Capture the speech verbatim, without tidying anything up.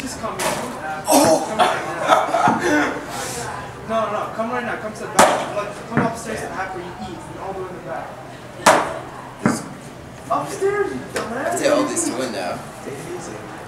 just come in. Oh. Come right now. No, no, come right now. Come to the back. Like, come upstairs to the half where you eat. And all the way in the back. This upstairs, you dumbass. I tell all this to win now. Take it easy.